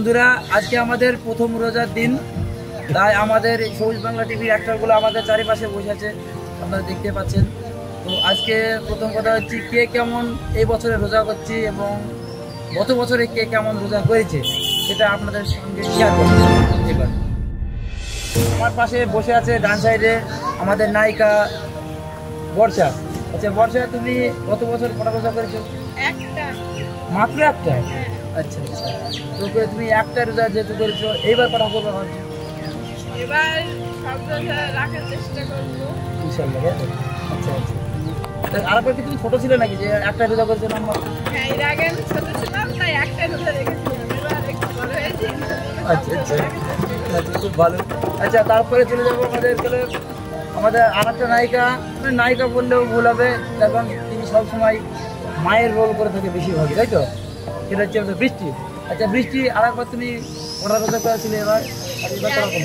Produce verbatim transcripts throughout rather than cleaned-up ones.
বন্ধুরা, আজকে আমাদের প্রথম রোজার দিন, তাই আমাদের এই সবুজ বাংলা টিভির অ্যাক্টরগুলো আমাদের চারিপাশে বসে আছে, আপনারা দেখতে পাচ্ছেন। তো আজকে প্রথম কথা হচ্ছে কে কেমন এই বছরে রোজা করছে এবং গত বছরে কে কেমন রোজা করেছে সেটা আপনাদের সঙ্গে শেয়ার করব। এবার আমার পাশে বসে আছে ডান সাইডে আমাদের নায়িকা বর্ষা। আচ্ছা বর্ষা, তুমি গত বছর কটা রোজা করেছো? একটা, মাত্র একটা? আচ্ছা আচ্ছা, তো তুমি একটা রোজা যেহেতু করেছো, এইবার কটা করবে ভাবছো? এবার সব রোজা রাখার চেষ্টা করবো ইনশাআল্লাহ। আচ্ছা আচ্ছা, আরেকবার কি তুমি ছোট ছিল নাকি যে একটা রোজা করেছো? নাম্বার হ্যাঁ, এর আগে আমি ছোট ছিলাম তাই একটা রোজা রেখেছিলাম, এবার একটু বড় হয়েছি। আচ্ছা আচ্ছা, খুব ভালো। আচ্ছা, তারপরে চলে যাবো আমাদের আমাদের আর একটা নায়িকা, নায়িকা বললেও ভুল হবে, কারণ তিনি সবসময় মায়ের রোল করে থাকে বেশিরভাগই, তাই তো? সেটা হচ্ছে আমাদের বৃষ্টি। আচ্ছা বৃষ্টি, আর একবার তুমি কটা রোজা করেছিলে এবার? আর এবার করা করবো?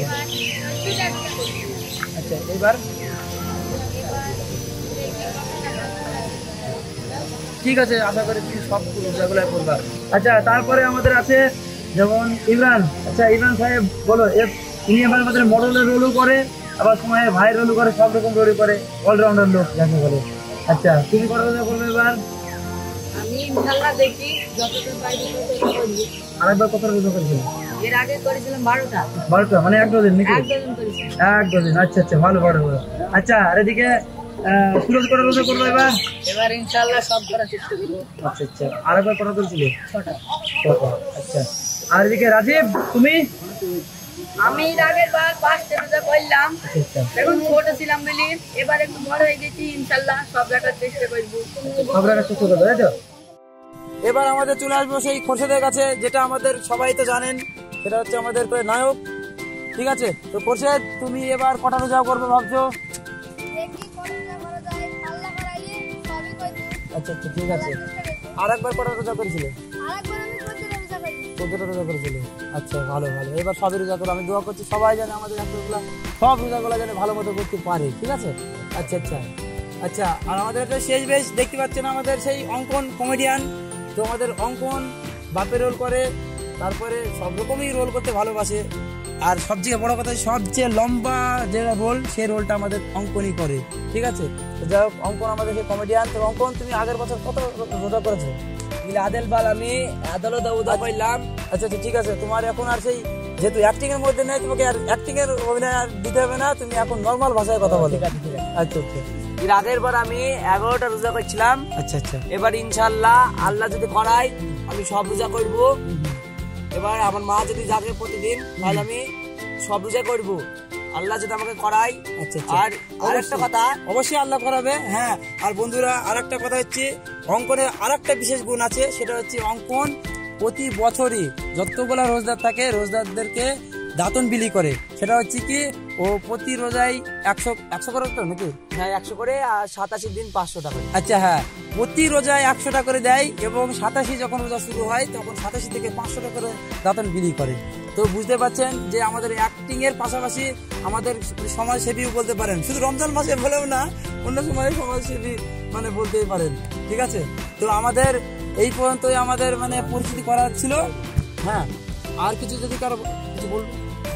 আচ্ছা এবার ঠিক আছে, আশা করি তুমি সব রোজাগুলো করবা। আচ্ছা তারপরে আমাদের আছে যেমন ইমরান। আচ্ছা ইমরান সাহেব বলো, ইনি আবার আমাদের মডেলের রোলও করে, আবার সময় ভাইয়ের রোলও করে, সব রকম রোলই করে, অলরাউন্ডার লোক যাকে বলে। আচ্ছা তুমি কটা রোজা করবে এবার? আমি ইনশাআল্লাহ দেখি যতদূর পারি ততদূর করব। আরেকবার কত রোজা করেছিলে? এর আগে করেছিলাম বারোটা। বারোটা মানে এক ডজন নাকি? এক ডজন করেছি। এক ডজন, আচ্ছা আচ্ছা, ভালো ভালো ভালো। আচ্ছা আর এদিকে সুরজ কটা রোজা করবো এবার? এবার ইনশাআল্লাহ সব করার চেষ্টা করব। আচ্ছা আচ্ছা, আরেকবার কটা করেছিলে? ছটা। ছটা, আচ্ছা। আর এদিকে রাজীব, তুমি? আমি এর আগের বার পাঁচটা রোজা করলাম, আচ্ছা আচ্ছা, এখন ছোট ছিলাম বলে এবার একটু বড় হয়ে গেছি, ইনশাআল্লাহ সব রাখার চেষ্টা করব। সব রাখার চেষ্টা করবো, তাই তো? এবার আমাদের চলে আসবো সেই খোরশেদের কাছে, যেটা আমাদের সবাই তো জানেন, সেটা হচ্ছে আমাদের নায়ক। ঠিক আছে, তো খোরশেদ তুমি এবার কটা রোজা করবে ভাবছো? আচ্ছা আচ্ছা, ঠিক আছে। আর একবার কটা রোজা করেছিলে? চোদ্দটা রোজা করেছিলে। আচ্ছা ভালো ভালো, এবার সবই রোজা করো। আমি দোয়া করছি সবাই যেন আমাদের এতগুলা সব রোজাগুলো যেন ভালো মতো করতে পারে। ঠিক আছে, আচ্ছা আচ্ছা আচ্ছা। আর আমাদের একটা শেষ বেশ দেখতে পাচ্ছেন আমাদের সেই অঙ্কন কমেডিয়ান। তো আমাদের অঙ্কন বাপের রোল করে, তারপরে সব রকমই রোল করতে ভালোবাসে, আর সবচেয়ে বড় কথা সবচেয়ে লম্বা যে রোল সেই রোলটা আমাদের অঙ্কনই করে। ঠিক আছে, তো যাই হোক, অঙ্কন আমাদের সেই কমেডিয়ান। তো অঙ্কন, তুমি আগের বছর কত রোজা করেছো? আদেল বাল আমি আদালত উদা করলাম। আচ্ছা আচ্ছা, ঠিক আছে। তোমার এখন আর সেই যেহেতু অ্যাক্টিং এর মধ্যে নেই, তোমাকে আর অ্যাক্টিং এর অভিনয় আর দিতে হবে না, তুমি এখন নর্মাল ভাষায় কথা বলো। আচ্ছা আচ্ছা, এর আগের বার আমি এগারোটা রোজা করছিলাম। আচ্ছা আচ্ছা, এবার ইনশাআল্লাহ আল্লাহ যদি করায় আমি সব রোজা করব। এবার আমার মা যদি যাবে প্রতিদিন, তাহলে আমি সব রোজা করব, আল্লাহ যদি আমাকে করায়। আচ্ছা, আর আরেকটা কথা, অবশ্যই আল্লাহ করাবে। হ্যাঁ, আর বন্ধুরা আরেকটা কথা হচ্ছে, অঙ্কনের আরেকটা বিশেষ গুণ আছে, সেটা হচ্ছে অঙ্কন প্রতি বছরই যতগুলা রোজদার থাকে রোজদারদেরকে দাতন বিলি করে। সেটা হচ্ছে কি, ও প্রতি রোজায় একশো একশো করে তো নাকি? হ্যাঁ একশো করে, আর সাতাশি দিন পাঁচশো টাকা। আচ্ছা হ্যাঁ, প্রতি রোজায় একশো টাকা করে দেয়, এবং সাতাশি যখন রোজা শুরু হয় তখন সাতাশি থেকে পাঁচশো টাকা করে দাতন বিলি করে। তো বুঝতে পারছেন যে আমাদের অ্যাক্টিং এর পাশাপাশি আমাদের সমাজসেবীও বলতে পারেন, শুধু রমজান মাসে বলেও না, অন্য সময় সমাজসেবী মানে বলতেই পারেন। ঠিক আছে, তো আমাদের এই পর্যন্তই আমাদের মানে পরিস্থিতি করার ছিল। হ্যাঁ, আর কিছু যদি কারো কিছু বলবো?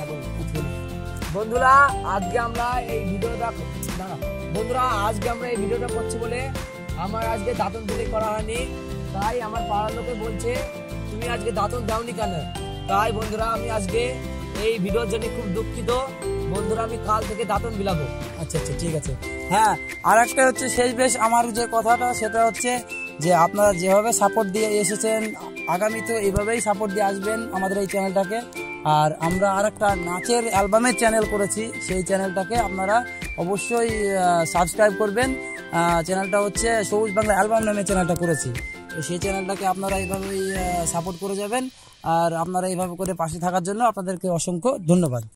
বন্ধুরা আজকে আমরা এই ভিডিওটা না বন্ধুরা আজকে আমরা এই ভিডিওটা করছি বলে আমার আজকে দাঁতন বিলি করা হয়নি, তাই আমার পাড়ার লোকে বলছে তুমি আজকে দাঁতন দাওনি কেন। তাই বন্ধুরা আমি আজকে এই ভিডিওর জন্য খুব দুঃখিত। বন্ধুরা আমি কাল থেকে দাঁতন বিলাবো। আচ্ছা আচ্ছা, ঠিক আছে। হ্যাঁ, আর একটা হচ্ছে শেষ বেশ আমার যে কথাটা, সেটা হচ্ছে যে আপনারা যেভাবে সাপোর্ট দিয়ে এসেছেন, আগামীতে এইভাবেই সাপোর্ট দিয়ে আসবেন আমাদের এই চ্যানেলটাকে। আর আমরা আর একটা নাচের অ্যালবামের চ্যানেল করেছি, সেই চ্যানেলটাকে আপনারা অবশ্যই সাবস্ক্রাইব করবেন। চ্যানেলটা হচ্ছে সবুজ বাংলা অ্যালবাম নামে চ্যানেলটা করেছি, তো সেই চ্যানেলটাকে আপনারা এইভাবেই সাপোর্ট করে যাবেন। আর আপনারা এইভাবে করে পাশে থাকার জন্য আপনাদেরকে অসংখ্য ধন্যবাদ।